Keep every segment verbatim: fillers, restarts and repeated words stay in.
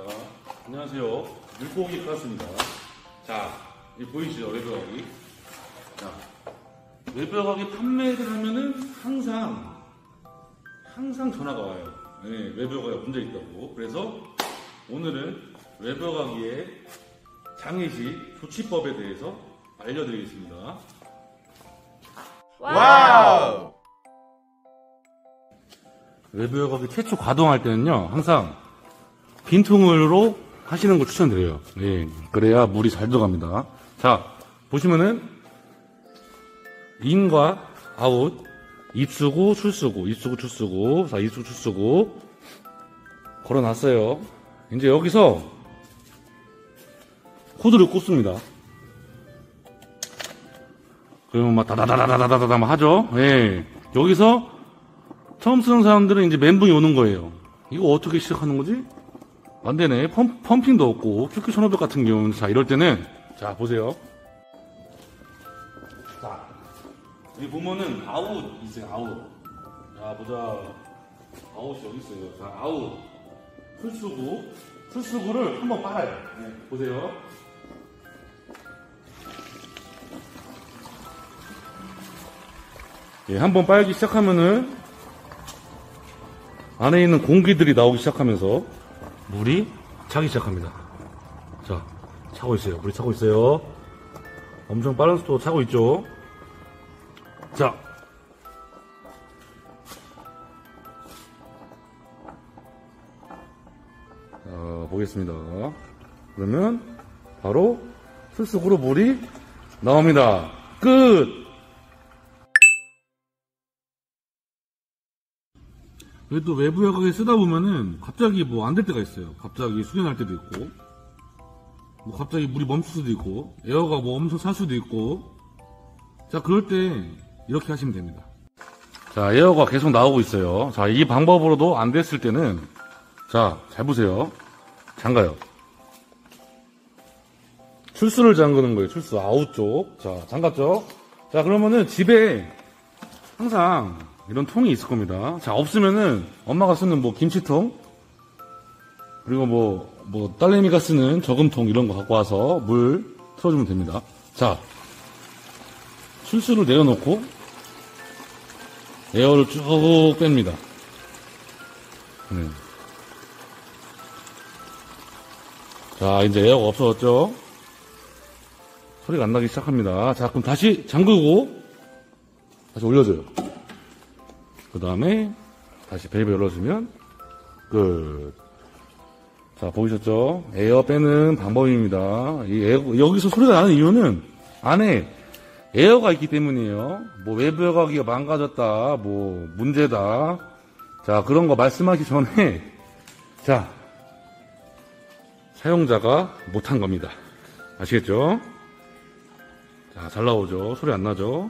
안녕하세요. 물고기 깠습니다. 자, 이 보이시죠? 외부어가기. 자, 외부어가기 판매를 하면은 항상, 항상 전화가 와요. 네, 외부어가기가 문제 있다고. 그래서 오늘은 외부어가기의 장애시 조치법에 대해서 알려드리겠습니다. 와우! 외부어가기 최초 가동할 때는요, 항상 빈통으로 하시는 걸 추천드려요. 예, 그래야 물이 잘 들어갑니다. 자, 보시면은 인과 아웃, 입수구, 출수구, 입수구, 출수구, 자, 입수구, 출수구 걸어놨어요. 이제 여기서 코드를 꽂습니다. 그러면 막 다다다다다다다다 막 하죠. 예, 여기서 처음 쓰는 사람들은 이제 멘붕이 오는 거예요. 이거 어떻게 시작하는 거지? 안 되네. 펌, 펌핑도 없고, 큐큐 천오백 같은 경우는, 자, 이럴 때는, 자, 보세요. 자, 여기 보면은, 아웃 있어요, 아웃. 자, 보자. 아웃이 여기 있어요. 자, 아웃. 풀수구. 풀수구를 한번 빨아요. 네, 보세요. 예, 한번 빨기 시작하면은, 안에 있는 공기들이 나오기 시작하면서, 물이 차기 시작합니다. 자, 차고 있어요. 물이 차고 있어요. 엄청 빠른 속도로 차고 있죠. 자, 자 보겠습니다. 그러면 바로 풀쑥으로 물이 나옵니다. 끝! 또 외부어가기 쓰다 보면은 갑자기 뭐 안 될 때가 있어요. 갑자기 숙연할 때도 있고, 뭐 갑자기 물이 멈출 수도 있고, 에어가 뭐 엄청 찰 수도 있고. 자, 그럴 때 이렇게 하시면 됩니다. 자, 에어가 계속 나오고 있어요. 자, 이 방법으로도 안 됐을 때는, 자, 잘 보세요. 잠가요. 출수를 잠그는 거예요. 출수 아웃 쪽. 자, 잠갔죠? 자, 그러면은 집에 항상 이런 통이 있을 겁니다. 자, 없으면은 엄마가 쓰는 뭐 김치통, 그리고 뭐, 뭐, 딸내미가 쓰는 저금통 이런 거 갖고 와서 물 틀어주면 됩니다. 자, 출수를 내려놓고 에어를 쭉 뺍니다. 네. 자, 이제 에어가 없어졌죠? 소리가 안 나기 시작합니다. 자, 그럼 다시 잠그고 다시 올려줘요. 그 다음에 다시 밸브 열어주면 끝. 자, 보이셨죠? 에어 빼는 방법입니다. 이 에어, 여기서 소리가 나는 이유는 안에 에어가 있기 때문이에요. 뭐 외부어가기가 망가졌다, 뭐 문제다, 자, 그런 거 말씀하기 전에, 자, 사용자가 못한 겁니다. 아시겠죠? 자, 잘 나오죠? 소리 안 나죠?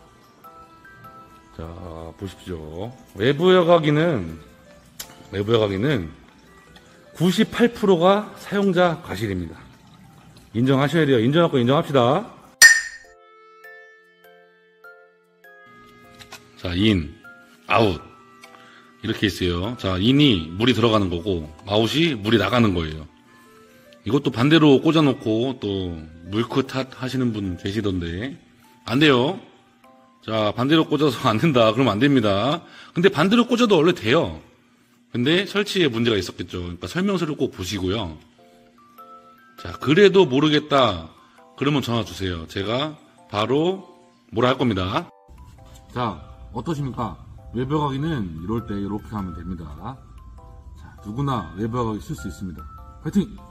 자, 보십시오. 외부어가기는, 외부어가기는 구십팔 퍼센트가 사용자 과실입니다. 인정하셔야 돼요. 인정할 거 인정합시다. 자, 인, 아웃. 이렇게 있어요. 자, 인이 물이 들어가는 거고, 아웃이 물이 나가는 거예요. 이것도 반대로 꽂아놓고 또 물크 탓 하시는 분 계시던데, 안 돼요. 자, 반대로 꽂아서 안 된다. 그러면 안 됩니다. 근데 반대로 꽂아도 원래 돼요. 근데 설치에 문제가 있었겠죠. 그러니까 설명서를 꼭 보시고요. 자, 그래도 모르겠다. 그러면 전화 주세요. 제가 바로 뭐라 할 겁니다. 자, 어떠십니까? 외부어가기는 이럴 때 이렇게 하면 됩니다. 자, 누구나 외부어가기 쓸 수 있습니다. 파이팅!